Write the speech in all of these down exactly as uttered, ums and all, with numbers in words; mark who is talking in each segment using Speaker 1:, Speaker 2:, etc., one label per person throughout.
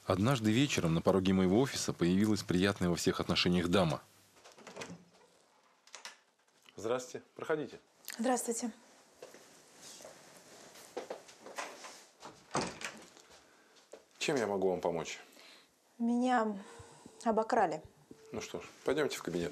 Speaker 1: Однажды вечером на пороге моего офиса появилась приятная во всех отношениях дама. Здравствуйте, проходите.
Speaker 2: Здравствуйте.
Speaker 1: Чем я могу вам помочь?
Speaker 2: Меня обокрали.
Speaker 1: Ну что ж, пойдемте в кабинет.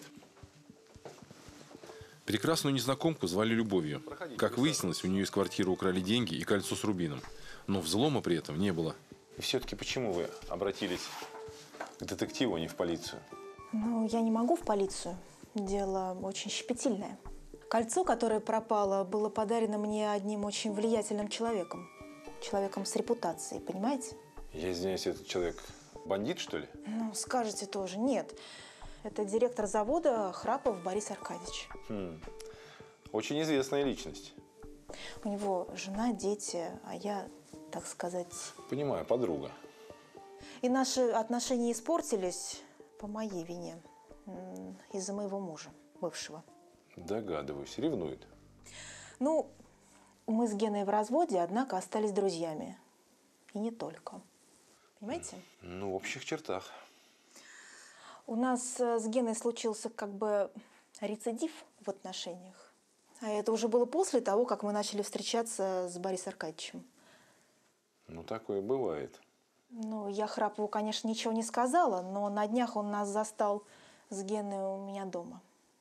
Speaker 1: Прекрасную незнакомку звали Любовью. Проходите, как выяснилось, у нее из квартиры украли деньги и кольцо с рубином. Но взлома при этом не было. И все-таки почему вы обратились к детективу, а не в полицию?
Speaker 2: Ну, я не могу в полицию. Дело очень щепетильное. Кольцо, которое пропало, было подарено мне одним очень влиятельным человеком. Человеком с репутацией, понимаете?
Speaker 1: Я извиняюсь, этот человек бандит, что ли?
Speaker 2: Ну, скажете тоже. Нет. Это директор завода Храпов Борис Аркадьевич.
Speaker 1: Хм. Очень известная личность.
Speaker 2: У него жена, дети, а я, так сказать…
Speaker 1: Понимаю, подруга.
Speaker 2: И наши отношения испортились по моей вине. Из-за моего мужа, бывшего.
Speaker 1: Догадываюсь, ревнует.
Speaker 2: Ну, мы с Геной в разводе, однако остались друзьями. И не только. Понимаете?
Speaker 1: Ну, в общих чертах.
Speaker 2: У нас с Геной случился как бы рецидив в отношениях. А это уже было после того, как мы начали встречаться с Борисом Аркадьевичем.
Speaker 1: Ну, такое бывает.
Speaker 2: Ну, я Храпову, конечно, ничего не сказала, но на днях он нас застал с Геной у меня дома.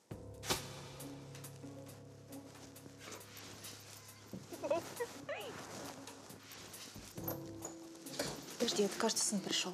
Speaker 2: Подожди, это, кажется, сын пришел.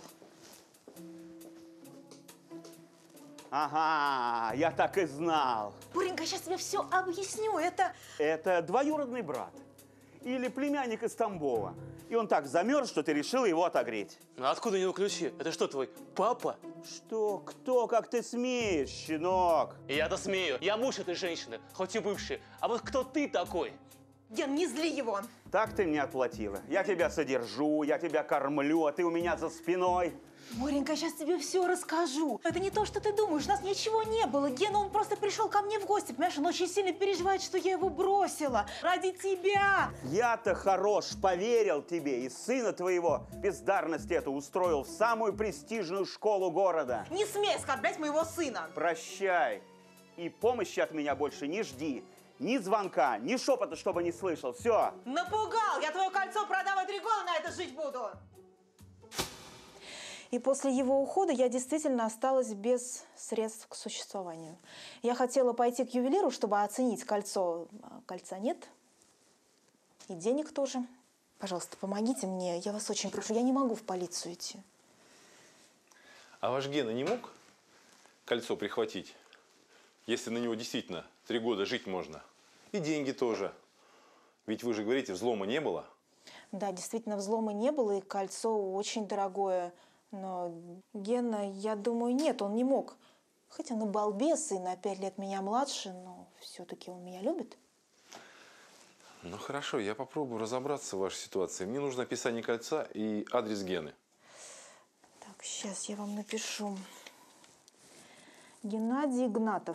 Speaker 3: Ага, я так и знал.
Speaker 2: Буренька, сейчас тебе все объясню. Это…
Speaker 3: Это двоюродный брат или племянник из Тамбова. И он так замерз, что ты решила его отогреть.
Speaker 4: Ну откуда у него ключи? Это что, твой папа?
Speaker 3: Что? Кто? Как ты смеешь, щенок?
Speaker 4: И я-то смею. Я муж этой женщины, хоть и бывший. А вот кто ты такой?
Speaker 2: Ген, не зли его.
Speaker 3: Так ты мне отплатила. Я тебя содержу, я тебя кормлю, а ты у меня за спиной.
Speaker 2: Боренька, сейчас тебе все расскажу. Это не то, что ты думаешь. У нас ничего не было. Гена, он просто пришел ко мне в гости. Понимаешь, он очень сильно переживает, что я его бросила. Ради тебя.
Speaker 3: Я-то хорош, поверил тебе. И сына твоего бездарность эту устроил в самую престижную школу города.
Speaker 2: Не смей оскорблять моего сына.
Speaker 3: Прощай. И помощи от меня больше не жди. Ни звонка, ни шепота, чтобы не слышал. Все.
Speaker 2: Напугал. Я твое кольцо продам, и три года на это жить буду. И после его ухода я действительно осталась без средств к существованию. Я хотела пойти к ювелиру, чтобы оценить кольцо. А кольца нет. И денег тоже. Пожалуйста, помогите мне. Я вас очень прошу. Я не могу в полицию идти.
Speaker 1: А ваш Гена не мог кольцо прихватить, если на него действительно три года жить можно? И деньги тоже. Ведь вы же говорите, взлома не было.
Speaker 2: Да, действительно, взлома не было, и кольцо очень дорогое. Но Гена, я думаю, нет, он не мог. Хоть он и балбес, и на пять лет меня младше, но все-таки он меня любит.
Speaker 1: Ну хорошо, я попробую разобраться в вашей ситуации. Мне нужно описание кольца и адрес Гены.
Speaker 2: Так, сейчас я вам напишу. Геннадий Игнатов.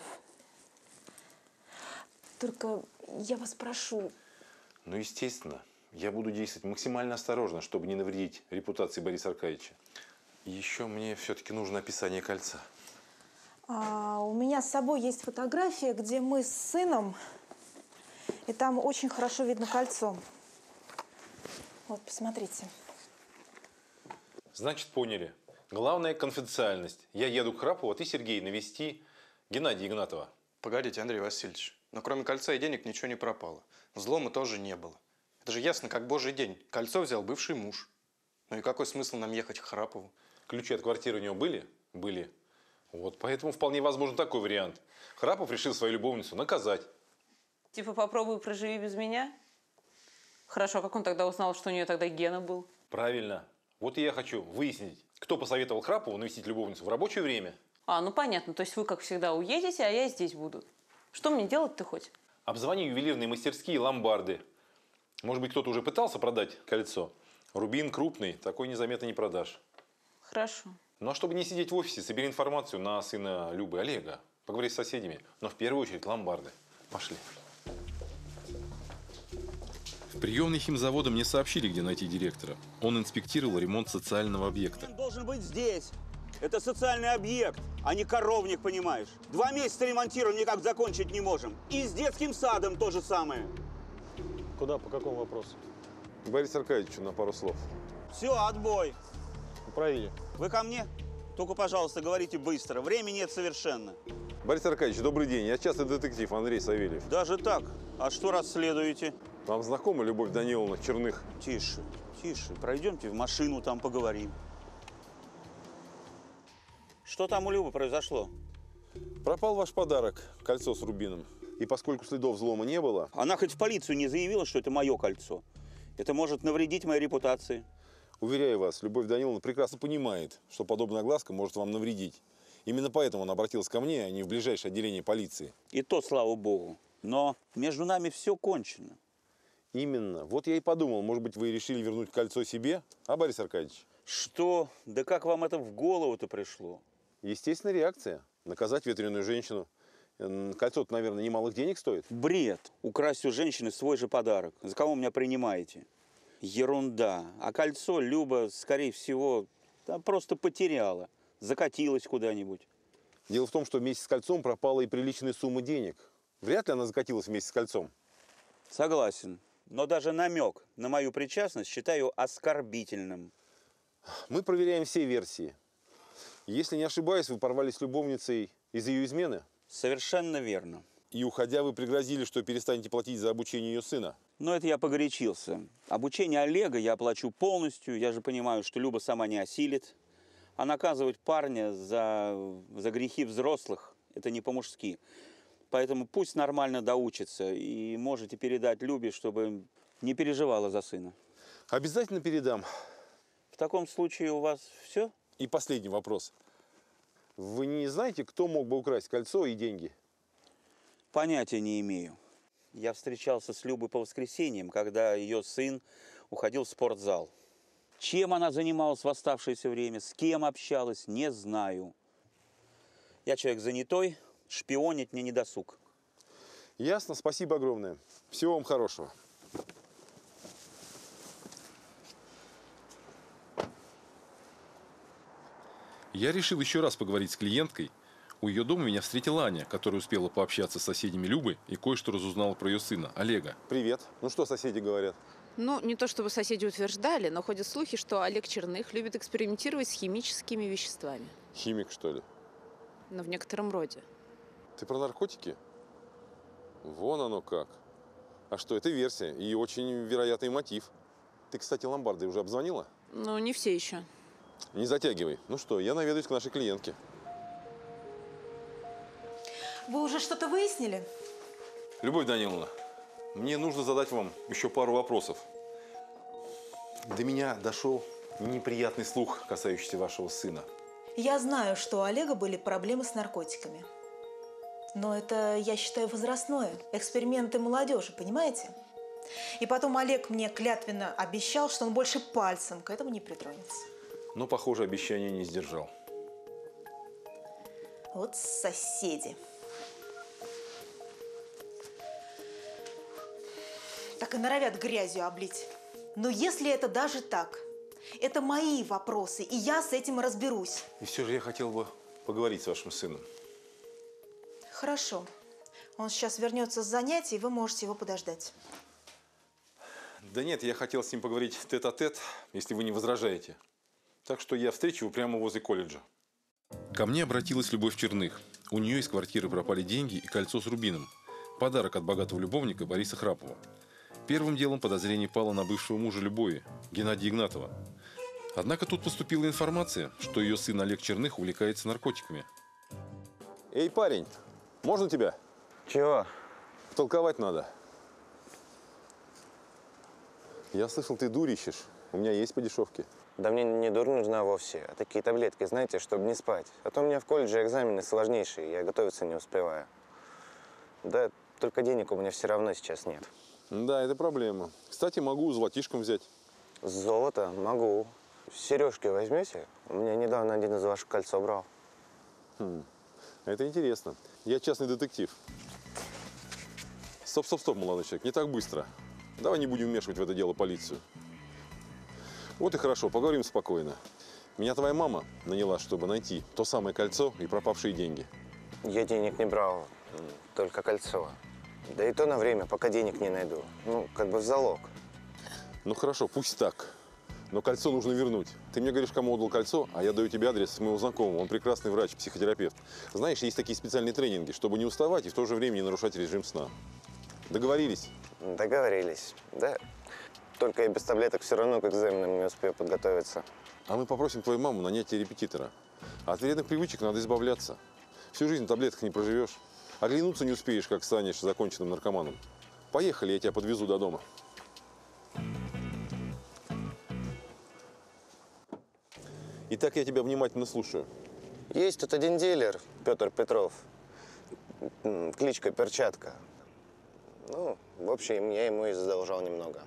Speaker 2: Только я вас прошу.
Speaker 1: Ну, естественно, я буду действовать максимально осторожно, чтобы не навредить репутации Бориса Аркадьевича. Еще мне все-таки нужно описание кольца.
Speaker 2: А, у меня с собой есть фотография, где мы с сыном, и там очень хорошо видно кольцо. Вот, посмотрите.
Speaker 1: Значит, поняли. Главное – конфиденциальность. Я еду к Храпову, а ты, Сергей, навести Геннадия Игнатова.
Speaker 5: Погодите, Андрей Васильевич. Но кроме кольца и денег ничего не пропало. Взлома тоже не было. Это же ясно, как божий день. Кольцо взял бывший муж. Ну и какой смысл нам ехать к Храпову?
Speaker 1: Ключи от квартиры у него были? Были. Вот, поэтому вполне возможен такой вариант. Храпов решил свою любовницу наказать.
Speaker 6: Типа попробуй проживи без меня? Хорошо, как он тогда узнал, что у нее тогда Гена был?
Speaker 1: Правильно. Вот и я хочу выяснить, кто посоветовал Храпову навестить любовницу в рабочее время.
Speaker 6: А, ну понятно. То есть вы, как всегда, уедете, а я здесь буду. Что мне делать-то хоть?
Speaker 1: Обзвони ювелирные мастерские и ломбарды. Может быть, кто-то уже пытался продать кольцо. Рубин крупный, такой незаметно не продашь.
Speaker 6: Хорошо.
Speaker 1: Ну а чтобы не сидеть в офисе, собери информацию на сына Любы, Олега. Поговори с соседями. Но в первую очередь ломбарды. Пошли. В приемной химзавода мне сообщили, где найти директора. Он инспектировал ремонт социального объекта.
Speaker 3: Он должен быть здесь. Это социальный объект, а не коровник, понимаешь? Два месяца ремонтируем, никак закончить не можем. И с детским садом то же самое.
Speaker 7: Куда, по какому вопросу?
Speaker 1: К Борису Аркадьевичу на пару слов.
Speaker 3: Все, отбой.
Speaker 7: Управили.
Speaker 3: Вы ко мне? Только, пожалуйста, говорите быстро. Времени нет совершенно.
Speaker 1: Борис Аркадьевич, добрый день. Я частный детектив Андрей Савельев.
Speaker 3: Даже так? А что расследуете?
Speaker 1: Вам знакома Любовь Даниловна Черных?
Speaker 3: Тише, тише. Пройдемте в машину, там поговорим. Что там у Любы произошло?
Speaker 1: Пропал ваш подарок, кольцо с рубином. И поскольку следов взлома не было...
Speaker 3: Она хоть в полицию не заявила, что это мое кольцо. Это может навредить моей репутации.
Speaker 1: Уверяю вас, Любовь Даниловна прекрасно понимает, что подобная огласка может вам навредить. Именно поэтому она обратилась ко мне, а не в ближайшее отделение полиции.
Speaker 3: И то, слава богу. Но между нами все кончено.
Speaker 1: Именно. Вот я и подумал, может быть, вы решили вернуть кольцо себе, а, Борис Аркадьевич?
Speaker 3: Что? Да как вам это в голову-то пришло?
Speaker 1: Естественная реакция. Наказать ветреную женщину. Кольцо-то, наверное, немалых денег стоит.
Speaker 3: Бред. Украсть у женщины свой же подарок. За кого меня принимаете? Ерунда. А кольцо Люба, скорее всего, да, просто потеряла. Закатилась куда-нибудь.
Speaker 1: Дело в том, что вместе с кольцом пропала и приличная сумма денег. Вряд ли она закатилась вместе с кольцом.
Speaker 3: Согласен. Но даже намек на мою причастность считаю оскорбительным.
Speaker 1: Мы проверяем все версии. Если не ошибаюсь, вы порвались с любовницей из-за ее измены?
Speaker 3: Совершенно верно.
Speaker 1: И уходя, вы пригрозили, что перестанете платить за обучение ее сына?
Speaker 3: Но это я погорячился. Обучение Олега я оплачу полностью. Я же понимаю, что Люба сама не осилит. А наказывать парня за, за грехи взрослых – это не по-мужски. Поэтому пусть нормально доучится. И можете передать Любе, чтобы не переживала за сына.
Speaker 1: Обязательно передам.
Speaker 3: В таком случае у вас все?
Speaker 1: И последний вопрос. Вы не знаете, кто мог бы украсть кольцо и деньги?
Speaker 3: Понятия не имею. Я встречался с Любой по воскресеньям, когда ее сын уходил в спортзал. Чем она занималась в оставшееся время, с кем общалась, не знаю. Я человек занятой, шпионить мне не досуг.
Speaker 1: Ясно, спасибо огромное. Всего вам хорошего. Я решил еще раз поговорить с клиенткой. У ее дома меня встретила Аня, которая успела пообщаться с соседями Любы и кое-что разузнала про ее сына, Олега. Привет. Ну что соседи говорят?
Speaker 8: Ну, не то чтобы соседи утверждали, но ходят слухи, что Олег Черных любит экспериментировать с химическими веществами.
Speaker 1: Химик, что ли?
Speaker 8: Но в некотором роде.
Speaker 1: Ты про наркотики? Вон оно как. А что, это версия и очень вероятный мотив. Ты, кстати, ломбарды уже обзвонила?
Speaker 8: Ну, не все еще.
Speaker 1: Не затягивай. Ну что, я наведаюсь к нашей клиентке.
Speaker 2: Вы уже что-то выяснили?
Speaker 1: Любовь Даниловна, мне нужно задать вам еще пару вопросов. До меня дошел неприятный слух, касающийся вашего сына.
Speaker 2: Я знаю, что у Олега были проблемы с наркотиками. Но это, я считаю, возрастное. Эксперименты молодежи, понимаете? И потом Олег мне клятвенно обещал, что он больше пальцем к этому не притронется.
Speaker 1: Но, похоже, обещание не сдержал.
Speaker 2: Вот соседи. Так и норовят грязью облить. Но если это даже так, это мои вопросы, и я с этим разберусь.
Speaker 1: И все же я хотел бы поговорить с вашим сыном.
Speaker 2: Хорошо. Он сейчас вернется с занятий, и вы можете его подождать.
Speaker 1: Да нет, я хотел с ним поговорить тет-а-тет, если вы не возражаете. Так что я встречу его прямо возле колледжа. Ко мне обратилась Любовь Черных. У нее из квартиры пропали деньги и кольцо с рубином. Подарок от богатого любовника Бориса Храпова. Первым делом подозрение пало на бывшего мужа Любови, Геннадия Игнатова. Однако тут поступила информация, что ее сын Олег Черных увлекается наркотиками. Эй, парень, можно тебя?
Speaker 3: Чего?
Speaker 1: Толковать надо. Я слышал, ты дурь ищешь. У меня есть по дешевке.
Speaker 9: Да мне не дурь нужна вовсе, а такие таблетки, знаете, чтобы не спать. А то у меня в колледже экзамены сложнейшие, я готовиться не успеваю. Да, только денег у меня все равно сейчас нет.
Speaker 1: Да, это проблема. Кстати, могу золотишком взять.
Speaker 9: Золото могу. Сережки возьмете? У меня недавно один из ваших кольцо брал.
Speaker 1: Хм. Это интересно. Я частный детектив. Стоп, стоп, стоп, молодой человек, не так быстро. Давай не будем вмешивать в это дело полицию. Вот и хорошо, поговорим спокойно. Меня твоя мама наняла, чтобы найти то самое кольцо и пропавшие деньги.
Speaker 9: Я денег не брал, только кольцо. Да и то на время, пока денег не найду. Ну, как бы в залог.
Speaker 1: Ну хорошо, пусть так. Но кольцо нужно вернуть. Ты мне говоришь, кому отдал кольцо, а я даю тебе адрес моего знакомого. Он прекрасный врач, психотерапевт. Знаешь, есть такие специальные тренинги, чтобы не уставать и в то же время не нарушать режим сна. Договорились?
Speaker 9: Договорились, да. Только я без таблеток все равно к экзаменам не успею подготовиться.
Speaker 1: А мы попросим твою маму нанять тебе репетитора. А от вредных привычек надо избавляться. Всю жизнь в таблетках не проживешь. Оглянуться не успеешь, как станешь законченным наркоманом. Поехали, я тебя подвезу до дома. Итак, я тебя внимательно слушаю.
Speaker 9: Есть тут один дилер, Петр Петров. М, Кличка Перчатка. Ну, в общем, я ему и задолжал немного.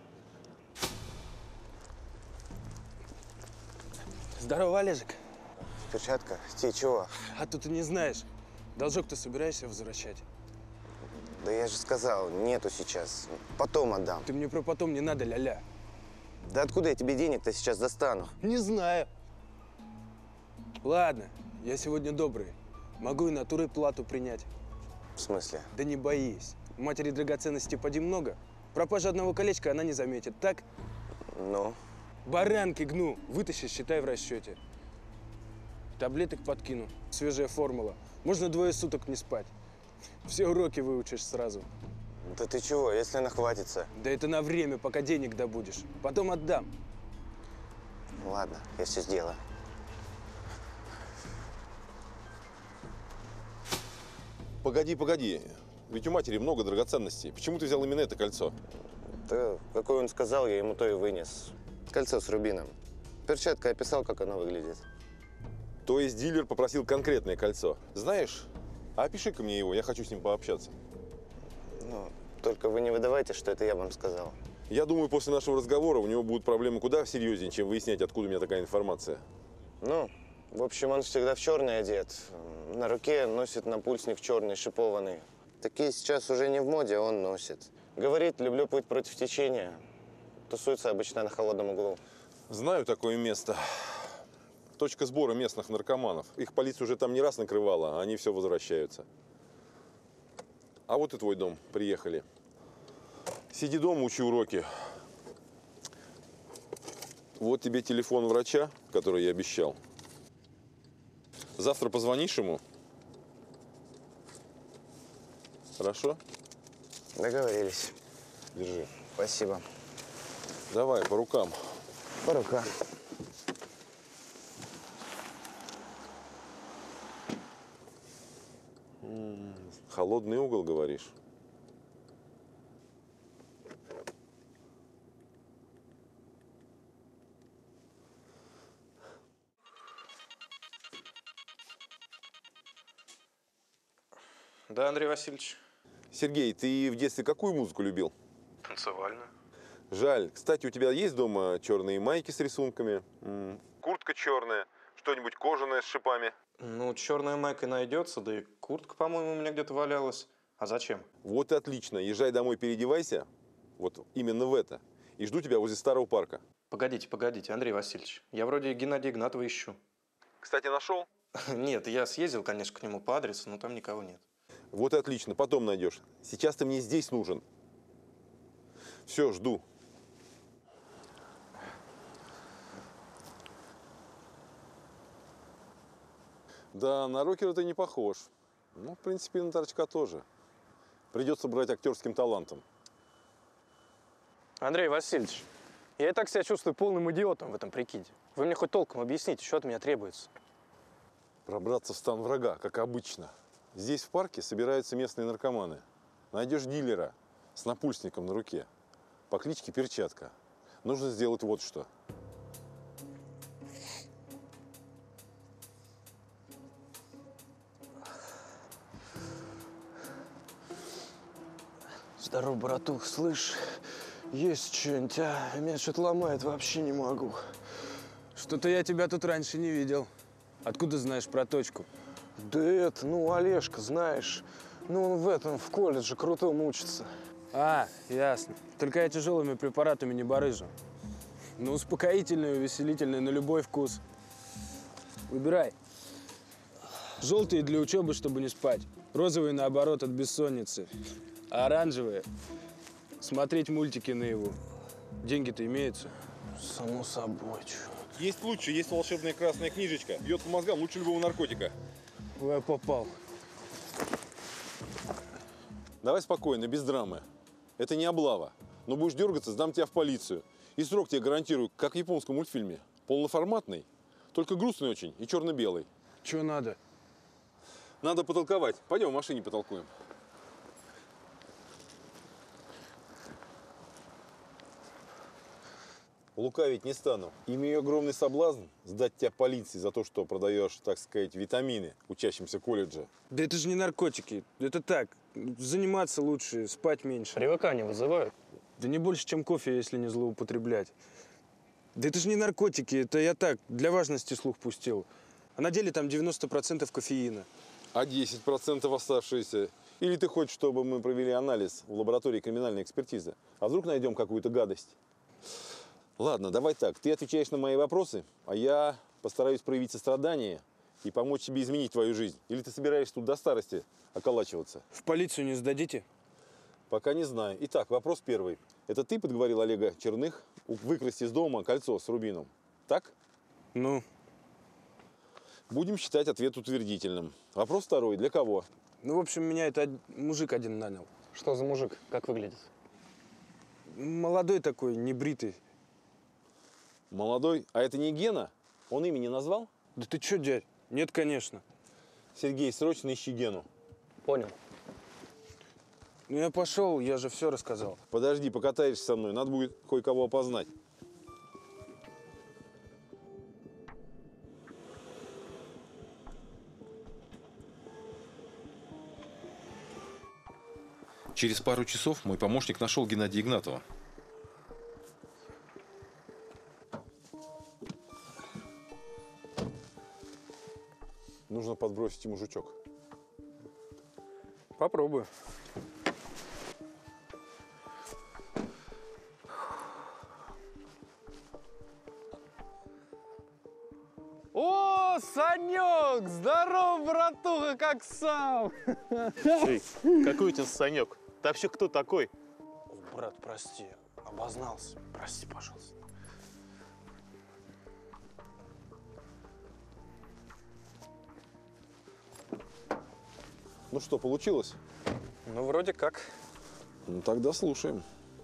Speaker 10: Здорово, Олежек.
Speaker 9: Перчатка, ты чего?
Speaker 10: А то ты не знаешь. Должок ты собираешься возвращать?
Speaker 9: Да я же сказал, нету сейчас. Потом отдам.
Speaker 10: Ты мне про потом не надо, ля-ля.
Speaker 9: Да откуда я тебе денег-то сейчас достану?
Speaker 10: Не знаю. Ладно, я сегодня добрый. Могу и натурой плату принять.
Speaker 9: В смысле?
Speaker 10: Да не боись. У матери драгоценностей поди много. Пропажа одного колечка она не заметит, так?
Speaker 9: Ну?
Speaker 10: Баранки гну. Вытащи, считай в расчете. Таблеток подкину. Свежая формула. Можно двое суток не спать. Все уроки выучишь сразу.
Speaker 9: Да ты чего, если она хватится?
Speaker 10: Да это на время, пока денег добудешь. Потом отдам.
Speaker 9: Ладно, я все сделаю.
Speaker 1: Погоди, погоди. Ведь у матери много драгоценностей. Почему ты взял именно это кольцо?
Speaker 9: Да, какой он сказал, я ему то и вынес. Кольцо с рубином. Перчатка описал, как оно выглядит.
Speaker 1: То есть дилер попросил конкретное кольцо. Знаешь, а опиши-ка мне его, я хочу с ним пообщаться.
Speaker 9: Ну, только вы не выдавайте, что это я вам сказал.
Speaker 1: Я думаю, после нашего разговора у него будут проблемы куда серьезнее, чем выяснять, откуда у меня такая информация.
Speaker 9: Ну, в общем, он всегда в черный одет. На руке носит напульсник черный, шипованный. Такие сейчас уже не в моде, а он носит. Говорит, люблю плыть против течения. Тусуется обычно на холодном углу.
Speaker 1: Знаю такое место. Точка сбора местных наркоманов. Их полиция уже там не раз накрывала, а они все возвращаются. А вот и твой дом. Приехали. Сиди дома, учи уроки. Вот тебе телефон врача, который я обещал. Завтра позвонишь ему. Хорошо?
Speaker 9: Договорились.
Speaker 1: Держи.
Speaker 9: Спасибо.
Speaker 1: Давай, по рукам.
Speaker 9: По рукам.
Speaker 1: М-м, холодный угол, говоришь?
Speaker 5: Да, Андрей Васильевич.
Speaker 1: Сергей, ты в детстве какую музыку любил?
Speaker 5: Танцевальную.
Speaker 1: Жаль. Кстати, у тебя есть дома черные майки с рисунками? М, куртка черная? Что-нибудь кожаное с шипами?
Speaker 5: Ну, черная майка найдется, да и куртка, по-моему, у меня где-то валялась. А зачем?
Speaker 1: Вот и отлично. Езжай домой, переодевайся. Вот именно в это. И жду тебя возле старого парка.
Speaker 5: Погодите, погодите, Андрей Васильевич. Я вроде Геннадия Игнатова ищу.
Speaker 1: Кстати, нашел?
Speaker 5: Нет, я съездил, конечно, к нему по адресу, но там никого нет.
Speaker 1: Вот и отлично. Потом найдешь. Сейчас ты мне здесь нужен. Все, жду. Да, на рокера ты не похож. Ну, в принципе, на торчка тоже. Придется брать актерским талантом.
Speaker 5: Андрей Васильевич, я и так себя чувствую полным идиотом в этом прикиде. Вы мне хоть толком объясните, что от меня требуется.
Speaker 1: Пробраться в стан врага, как обычно. Здесь в парке собираются местные наркоманы. Найдешь дилера с напульсником на руке по кличке Перчатка. Нужно сделать вот что.
Speaker 10: Здорово, братух, слышь, есть что-нибудь, а? Меня что-то ломает, вообще не могу. Что-то я тебя тут раньше не видел. Откуда знаешь про точку?
Speaker 11: Да это, ну, Олежка, знаешь, ну, он в этом, в колледже крутом учится.
Speaker 10: А, ясно. Только я тяжелыми препаратами не барыжу. Ну, успокоительные, увеселительные, на любой вкус. Выбирай. Желтые для учебы, чтобы не спать. Розовые, наоборот, от бессонницы. А оранжевые – смотреть мультики наяву. Деньги-то имеются.
Speaker 7: Само собой, чё.
Speaker 1: Есть лучше, есть волшебная красная книжечка. Бьет по мозгам лучше любого наркотика.
Speaker 10: Ой, я попал.
Speaker 1: Давай спокойно, без драмы. Это не облава. Но будешь дергаться, сдам тебя в полицию. И срок тебе гарантирую, как в японском мультфильме. Полноформатный, только грустный очень и черно-белый.
Speaker 10: Чего надо?
Speaker 1: Надо потолковать. Пойдем в машине потолкуем. Лукавить не стану. Имею огромный соблазн сдать тебя полиции за то, что продаешь, так сказать, витамины учащимся колледжа.
Speaker 10: Да это же не наркотики. Это так. Заниматься лучше, спать меньше.
Speaker 7: Привыкание вызывают?
Speaker 10: Да не больше, чем кофе, если не злоупотреблять. Да это же не наркотики. Это я так, для важности слух пустил. А на деле там девяносто процентов кофеина.
Speaker 1: А десять процентов оставшиеся? Или ты хочешь, чтобы мы провели анализ в лаборатории криминальной экспертизы? А вдруг найдем какую-то гадость? Ладно, давай так. Ты отвечаешь на мои вопросы, а я постараюсь проявить сострадание и помочь тебе изменить твою жизнь. Или ты собираешься тут до старости околачиваться?
Speaker 10: В полицию не сдадите?
Speaker 1: Пока не знаю. Итак, вопрос первый. Это ты подговорил Олега Черных выкрасть из дома кольцо с рубином? Так?
Speaker 10: Ну?
Speaker 1: Будем считать ответ утвердительным. Вопрос второй. Для кого?
Speaker 10: Ну, в общем, меня это мужик один нанял.
Speaker 7: Что за мужик? Как выглядит?
Speaker 10: Молодой такой, небритый.
Speaker 1: Молодой? А это не Гена? Он имя не назвал?
Speaker 10: Да ты чё, дядь? Нет, конечно.
Speaker 1: Сергей, срочно ищи Гену.
Speaker 7: Понял.
Speaker 10: Ну, я пошел, я же все рассказал.
Speaker 1: Подожди, покатаешься со мной. Надо будет кое-кого опознать. Через пару часов мой помощник нашел Геннадия Игнатова. Нужно подбросить ему жучок.
Speaker 10: Попробую.
Speaker 11: О, Санек! Здоров, братуха, как сам!
Speaker 4: Эй, какой у тебя Санек? Ты вообще кто такой?
Speaker 7: О, брат, прости, обознался. Прости, пожалуйста.
Speaker 1: Ну что, получилось?
Speaker 5: Ну, вроде как.
Speaker 1: Ну, тогда слушаем.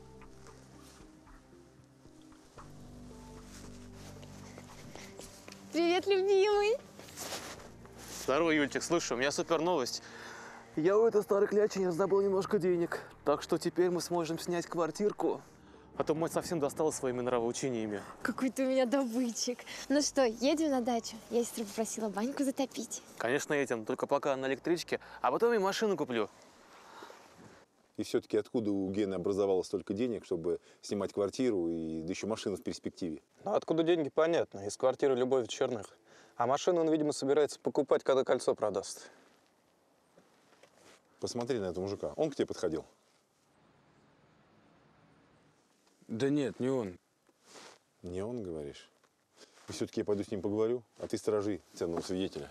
Speaker 12: Привет, любимый.
Speaker 4: Здорово, Юльчик. Слушай, у меня супер новость.
Speaker 11: Я у этой старой клячи забыл немножко денег. Так что теперь мы сможем снять квартирку.
Speaker 4: А то мать совсем достала своими нравоучениями.
Speaker 12: Какой ты у меня добытчик. Ну что, едем на дачу? Я сестру попросила баньку затопить.
Speaker 4: Конечно, едем, только пока на электричке, а потом и машину куплю.
Speaker 1: И все-таки откуда у Гены образовалось столько денег, чтобы снимать квартиру и да еще машину в перспективе?
Speaker 5: Ну, откуда деньги, понятно. Из квартиры Любови Черных. А машину он, видимо, собирается покупать, когда кольцо продаст.
Speaker 1: Посмотри на этого мужика. Он к тебе подходил?
Speaker 10: Да нет, не он.
Speaker 1: Не он, говоришь? И все-таки я пойду с ним поговорю, а ты сторожи ценного свидетеля.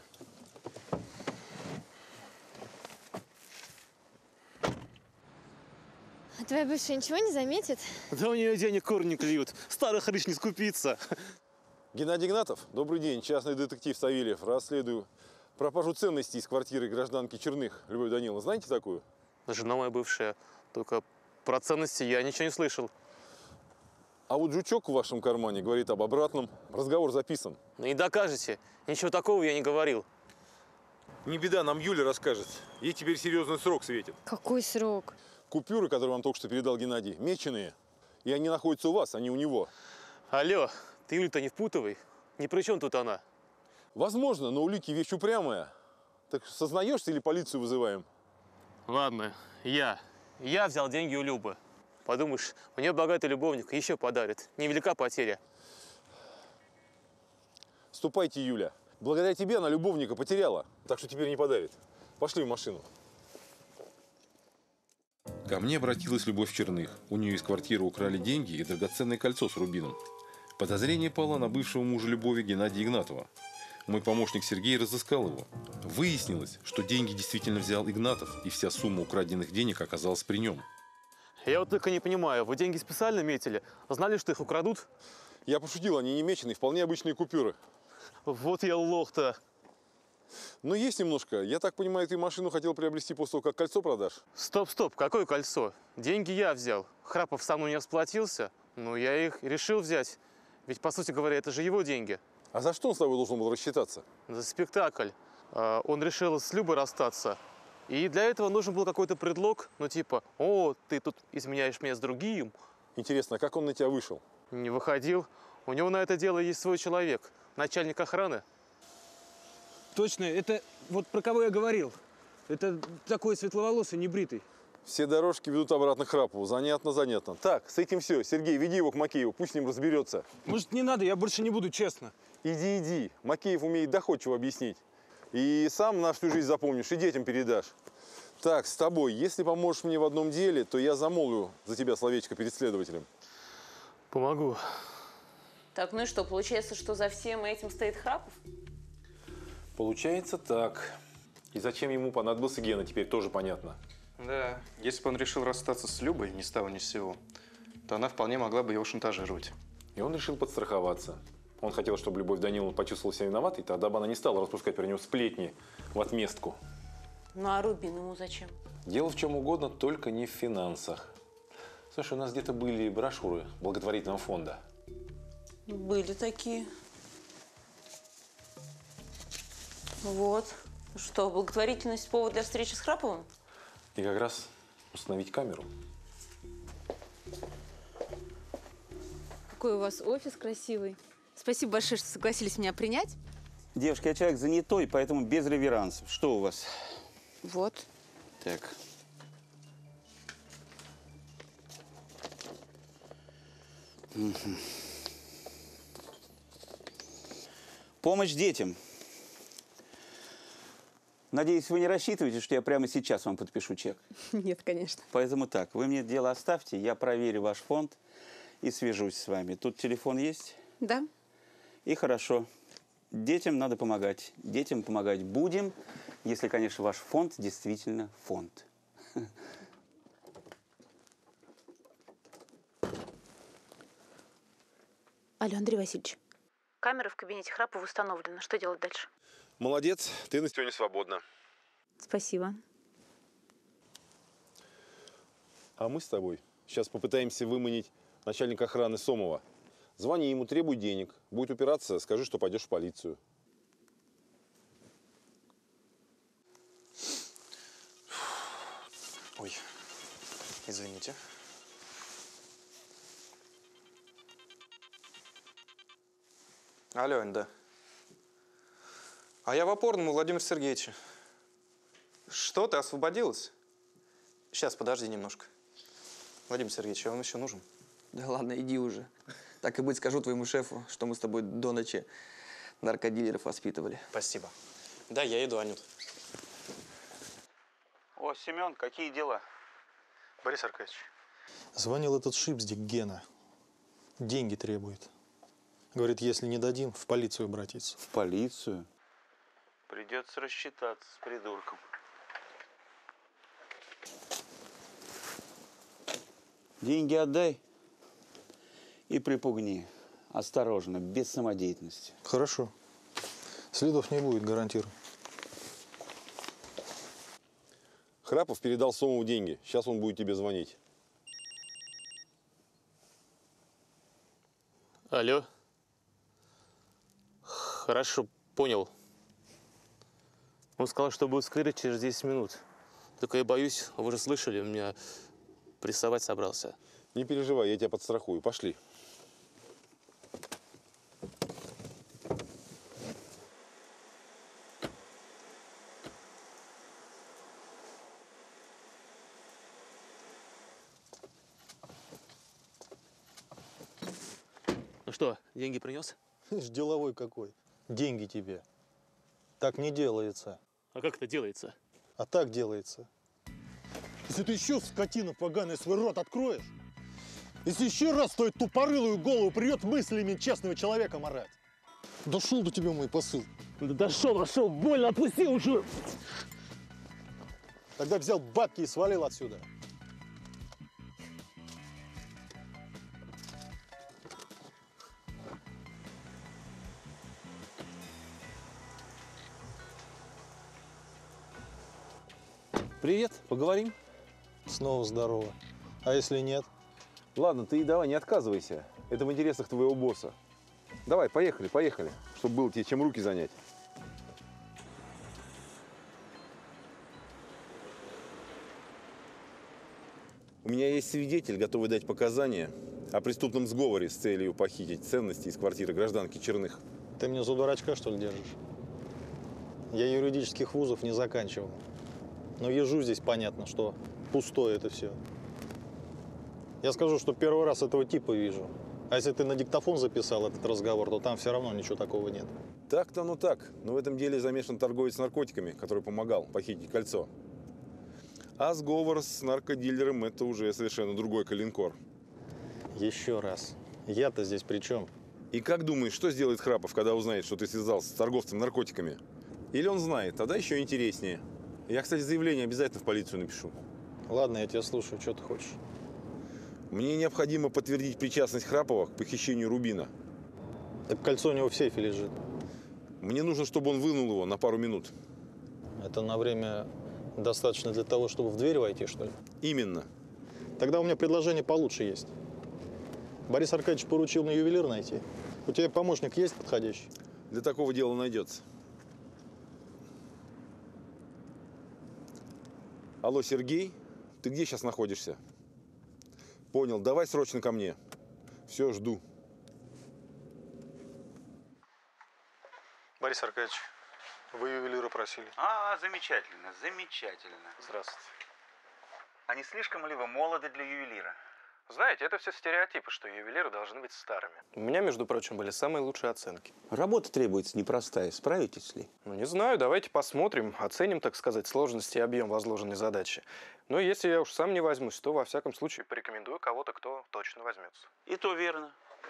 Speaker 12: А твоя бывшая ничего не заметит?
Speaker 4: Да у нее денег кур не клюют. Старый хрыч не скупится.
Speaker 1: Геннадий Игнатов, добрый день. Частный детектив Савельев. Расследую пропажу ценностей из квартиры гражданки Черных. Любовь Даниловна, знаете такую?
Speaker 4: Жена моя бывшая. Только про ценности я ничего не слышал.
Speaker 1: А вот жучок в вашем кармане говорит об обратном. Разговор записан.
Speaker 4: Ну не докажете. Ничего такого я не говорил.
Speaker 1: Не беда, нам Юля расскажет. Ей теперь серьезный срок светит.
Speaker 12: Какой срок?
Speaker 1: Купюры, которые вам только что передал Геннадий, меченые. И они находятся у вас, а не у него.
Speaker 4: Алло, ты Юлю-то не впутывай. Ни при чем тут она?
Speaker 1: Возможно, но улики вещь упрямая. Так сознаешься или полицию вызываем?
Speaker 4: Ладно, я. Я взял деньги у Любы. Подумаешь, у нее богатый любовник, еще подарит. Невелика потеря.
Speaker 1: Ступайте, Юля. Благодаря тебе она любовника потеряла, так что теперь не подарит. Пошли в машину. Ко мне обратилась Любовь Черных. У нее из квартиры украли деньги и драгоценное кольцо с рубином. Подозрение пало на бывшего мужа Любови Геннадия Игнатова. Мой помощник Сергей разыскал его. Выяснилось, что деньги действительно взял Игнатов, и вся сумма украденных денег оказалась при нем.
Speaker 4: Я вот только не понимаю, вы деньги специально метили? Знали, что их украдут?
Speaker 1: Я пошутил, они не меченые, вполне обычные купюры.
Speaker 4: Вот я лох-то.
Speaker 1: Но есть немножко. Я так понимаю, ты машину хотел приобрести после того, как кольцо продашь?
Speaker 4: Стоп, стоп, какое кольцо? Деньги я взял. Храпов со мной не расплатился, но я их решил взять. Ведь, по сути говоря, это же его деньги.
Speaker 1: А за что он с тобой должен был рассчитаться?
Speaker 4: За спектакль. Он решил с Любой расстаться. И для этого нужен был какой-то предлог, ну типа, о, ты тут изменяешь меня с другим.
Speaker 1: Интересно, а как он на тебя вышел?
Speaker 4: Не выходил. У него на это дело есть свой человек, начальник охраны.
Speaker 10: Точно, это вот про кого я говорил. Это такой светловолосый, небритый.
Speaker 1: Все дорожки ведут обратно к Храпову. Занятно, занятно. Так, с этим все. Сергей, веди его к Макееву, пусть с ним разберется.
Speaker 10: Может, не надо, я больше не буду, честно.
Speaker 1: Иди, иди. Макеев умеет доходчиво объяснить. И сам на всю жизнь запомнишь, и детям передашь. Так, с тобой. Если поможешь мне в одном деле, то я замолвлю за тебя словечко перед следователем.
Speaker 4: Помогу.
Speaker 6: Так, ну и что, получается, что за всем этим стоит Храпов?
Speaker 1: Получается так. И зачем ему понадобился Гена, теперь тоже понятно.
Speaker 5: Да, если бы он решил расстаться с Любой ни с того ни с сего, то она вполне могла бы его шантажировать.
Speaker 1: И он решил подстраховаться. Он хотел, чтобы Любовь Даниловна почувствовала себя виноватой, тогда бы она не стала распускать про него сплетни в отместку.
Speaker 6: Ну а Рубин ему зачем?
Speaker 1: Дело в чем угодно, только не в финансах. Слушай, у нас где-то были брошюры благотворительного фонда.
Speaker 6: Были такие. Вот. Что, благотворительность – повод для встречи с Храповым?
Speaker 1: И как раз установить камеру.
Speaker 8: Какой у вас офис красивый. Спасибо большое, что согласились меня принять.
Speaker 3: Девушка, я человек занятой, поэтому без реверансов. Что у вас?
Speaker 8: Вот.
Speaker 3: Так. Угу. Помощь детям. Надеюсь, вы не рассчитываете, что я прямо сейчас вам подпишу чек?
Speaker 8: Нет, конечно.
Speaker 3: Поэтому так, вы мне дело оставьте, я проверю ваш фонд и свяжусь с вами. Тут телефон есть?
Speaker 8: Да.
Speaker 3: И хорошо. Детям надо помогать. Детям помогать будем, если, конечно, ваш фонд действительно фонд.
Speaker 8: Алло, Андрей Васильевич. Камера в кабинете Храпова установлена. Что делать дальше?
Speaker 1: Молодец, ты на сегодня свободна.
Speaker 8: Спасибо.
Speaker 1: А мы с тобой сейчас попытаемся выманить начальника охраны Сомова. Звони ему, требуй денег. Будет упираться, скажи, что пойдешь в полицию.
Speaker 5: Ой, извините. Алло, да. А я в опорном у Владимира Сергеевича. Что, ты освободилась? Сейчас, подожди немножко. Владимир Сергеевич, я вам еще нужен?
Speaker 11: Да ладно, иди уже. Так и быть, скажу твоему шефу, что мы с тобой до ночи наркодилеров воспитывали.
Speaker 5: Спасибо. Да, я иду, Анют.
Speaker 3: О, Семен, какие дела?
Speaker 7: Борис Аркадьевич, звонил этот шипздик Гена. Деньги требует. Говорит, если не дадим, в полицию обратиться.
Speaker 3: В полицию? Придется рассчитаться с придурком. Деньги отдай и припугни. Осторожно, без самодеятельности.
Speaker 7: Хорошо. Следов не будет, гарантирую.
Speaker 1: Храпов передал Сомову деньги. Сейчас он будет тебе звонить.
Speaker 4: Алло. Хорошо, понял. Он сказал, что будет скрыт через десять минут. Только я боюсь, вы же слышали, меня прессовать собрался.
Speaker 1: Не переживай, я тебя подстрахую. Пошли.
Speaker 4: Ну что, деньги принес?
Speaker 7: Деловой какой. Деньги тебе. Так не делается.
Speaker 4: А как это делается?
Speaker 7: А так делается. Если ты еще, скотина поганая, свой рот откроешь, если еще раз твою тупорылую голову придет мыслями честного человека марать. Дошел до тебя мой посыл?
Speaker 4: Да дошел, дошел, больно, отпусти уже.
Speaker 7: Тогда взял бабки и свалил отсюда.
Speaker 1: Привет, поговорим?
Speaker 7: Снова здорово. А если нет?
Speaker 1: Ладно, ты давай не отказывайся. Это в интересах твоего босса. Давай, поехали, поехали, чтобы было тебе чем руки занять. У меня есть свидетель, готовый дать показания о преступном сговоре с целью похитить ценности из квартиры гражданки Черных.
Speaker 7: Ты меня за дурачка, что ли, держишь? Я юридических вузов не заканчивал. Но езжу здесь, понятно, что пустое это все. Я скажу, что первый раз этого типа вижу. А если ты на диктофон записал этот разговор, то там все равно ничего такого нет.
Speaker 1: Так-то оно так. Но в этом деле замешан торговец наркотиками, который помогал похитить кольцо. А сговор с наркодилером – это уже совершенно другой калинкор.
Speaker 7: Еще раз. Я-то здесь при чем?
Speaker 1: И как думаешь, что сделает Храпов, когда узнает, что ты связался с торговцем наркотиками? Или он знает, тогда еще интереснее. Я, кстати, заявление обязательно в полицию напишу.
Speaker 7: Ладно, я тебя слушаю. Что ты хочешь?
Speaker 1: Мне необходимо подтвердить причастность Храпова к похищению рубина.
Speaker 7: Так кольцо у него в сейфе лежит.
Speaker 1: Мне нужно, чтобы он вынул его на пару минут.
Speaker 7: Это на время достаточно для того, чтобы в дверь войти, что ли?
Speaker 1: Именно.
Speaker 7: Тогда у меня предложение получше есть. Борис Аркадьевич поручил на ювелир найти. У тебя помощник есть подходящий?
Speaker 1: Для такого дела найдется. Алло, Сергей, ты где сейчас находишься? Понял, давай срочно ко мне. Все, жду.
Speaker 7: Борис Аркадьевич, вы ювелира просили.
Speaker 3: А, замечательно, замечательно.
Speaker 7: Здравствуйте.
Speaker 3: А не слишком ли вы молоды для ювелира?
Speaker 5: Знаете, это все стереотипы, что ювелиры должны быть старыми. У меня, между прочим, были самые лучшие оценки.
Speaker 3: Работа требуется непростая, справитесь ли?
Speaker 5: Ну, не знаю, давайте посмотрим, оценим, так сказать, сложность и объем возложенной задачи. Но если я уж сам не возьмусь, то, во всяком случае, порекомендую кого-то, кто точно возьмется.
Speaker 3: И то верно.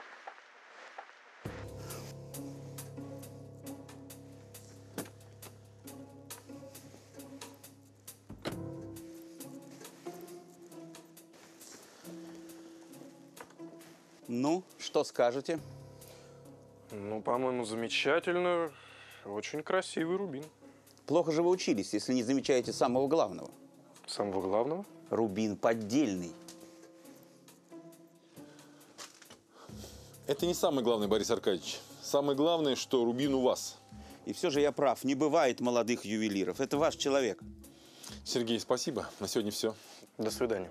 Speaker 3: Ну, что скажете?
Speaker 5: Ну, по-моему, замечательно. Очень красивый рубин.
Speaker 3: Плохо же вы учились, если не замечаете самого главного.
Speaker 5: Самого главного?
Speaker 3: Рубин поддельный.
Speaker 1: Это не самое главное, Борис Аркадьевич. Самое главное, что рубин у вас.
Speaker 3: И все же я прав, не бывает молодых ювелиров. Это ваш человек.
Speaker 1: Сергей, спасибо. На сегодня все.
Speaker 5: До свидания.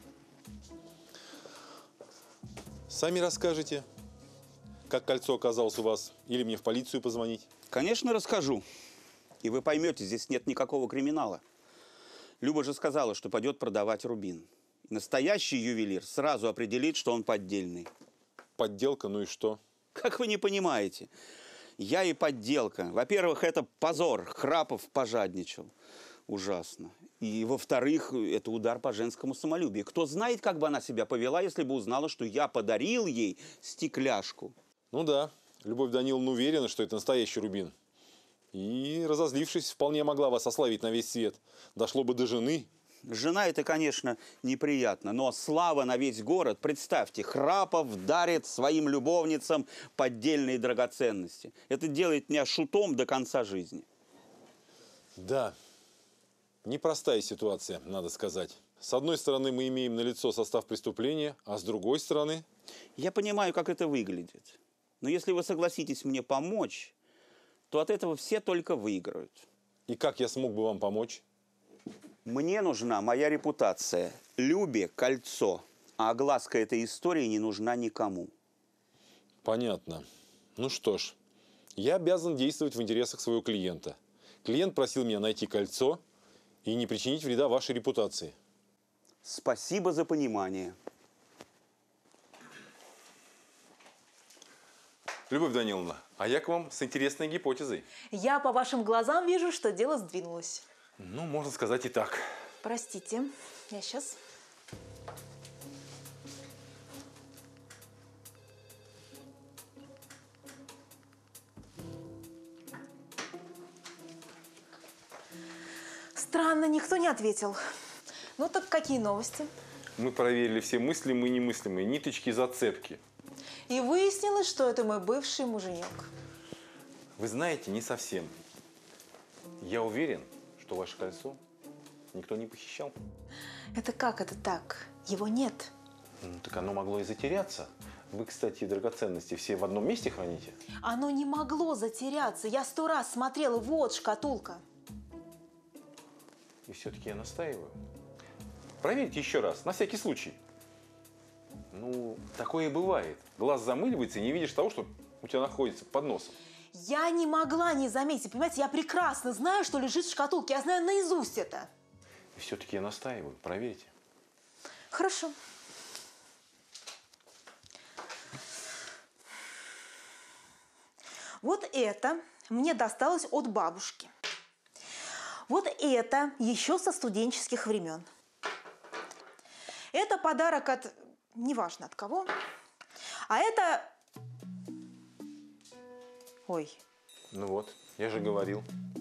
Speaker 1: Сами расскажете, как кольцо оказалось у вас, или мне в полицию позвонить?
Speaker 3: Конечно, расскажу. И вы поймете, здесь нет никакого криминала. Люба же сказала, что пойдет продавать рубин. Настоящий ювелир сразу определит, что он поддельный.
Speaker 1: Подделка, ну и что?
Speaker 3: Как вы не понимаете? Я и подделка. Во-первых, это позор. Храпов пожадничал. Ужасно. И, во-вторых, это удар по женскому самолюбию. Кто знает, как бы она себя повела, если бы узнала, что я подарил ей стекляшку.
Speaker 1: Ну да, Любовь Даниловна уверена, что это настоящий рубин. И, разозлившись, вполне могла вас ославить на весь свет. Дошло бы до жены.
Speaker 3: Жена – это, конечно, неприятно, но слава на весь город. Представьте, Храпов дарит своим любовницам поддельные драгоценности. Это делает меня шутом до конца жизни.
Speaker 1: Да. Непростая ситуация, надо сказать. С одной стороны, мы имеем налицо состав преступления, а с другой стороны…
Speaker 3: Я понимаю, как это выглядит. Но если вы согласитесь мне помочь, то от этого все только выиграют.
Speaker 1: И как я смог бы вам помочь?
Speaker 3: Мне нужна моя репутация. Любе кольцо. А огласка этой истории не нужна никому.
Speaker 1: Понятно. Ну что ж, я обязан действовать в интересах своего клиента. Клиент просил меня найти кольцо и не причинить вреда вашей репутации.
Speaker 3: Спасибо за понимание.
Speaker 1: Любовь Даниловна, а я к вам с интересной гипотезой.
Speaker 2: Я по вашим глазам вижу, что дело сдвинулось.
Speaker 1: Ну, можно сказать и так.
Speaker 2: Простите. Я сейчас. Странно, никто не ответил. Ну так какие новости?
Speaker 1: Мы проверили все мыслимые и немыслимые ниточки и зацепки.
Speaker 2: И выяснилось, что это мой бывший муженек.
Speaker 1: Вы знаете, не совсем. Я уверен, что ваше кольцо никто не похищал.
Speaker 2: Это как это так? Его нет.
Speaker 1: Ну, так оно могло и затеряться. Вы, кстати, драгоценности все в одном месте храните?
Speaker 2: Оно не могло затеряться. Я сто раз смотрела. Вот шкатулка.
Speaker 1: И все-таки я настаиваю. Проверьте еще раз, на всякий случай. Ну, такое и бывает. Глаз замыливается и не видишь того, что у тебя находится под носом.
Speaker 2: Я не могла не заметить. Понимаете, я прекрасно знаю, что лежит в шкатулке. Я знаю наизусть это.
Speaker 1: И все-таки я настаиваю. Проверьте.
Speaker 2: Хорошо. Вот это мне досталось от бабушки. Вот это еще со студенческих времен. Это подарок от... неважно от кого. А это... Ой.
Speaker 1: Ну вот, я же говорил.